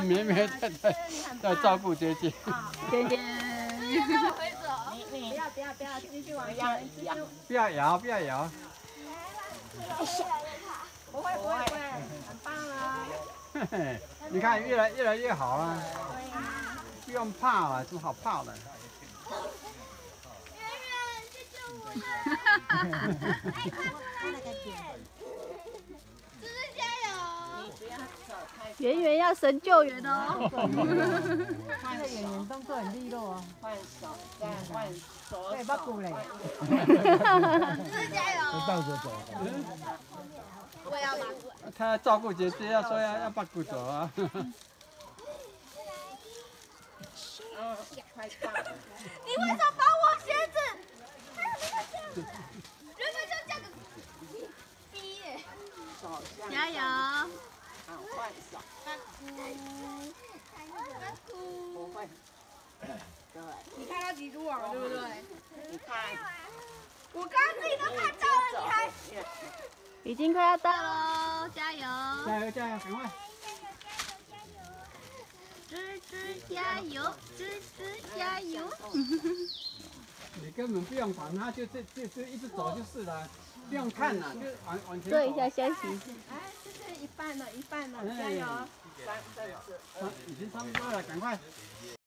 绵绵在照顾姐姐。 姐姐， 你不要，继续往前， 不要摇，不要摇。 不会，很棒啊！ 嘿嘿，你看越来越好了，不用怕了，什么好怕的？ 圆圆要神救援哦！ 看这演员动作很利落哦，换手，再换左手，对，不鼓嘞。 加油！ 倒着走。 我要把。 他照顾姐姐，要把骨走啊。 快放！ 你为什么把我鞋子？原本就这样子逼耶！加油！ 好，换手。不会。对。 你看到蜘蛛网对不对？ 你看。 我刚刚自己都看到了，你还？已经快要到喽，加油！ 加油，赶快！ 芝加油，芝加油！ 你根本不用管它，就一直走就是了，不用看了，就往前走。 做一下休息。 哎，这是一半了，加油！ 已经差不多了，赶快。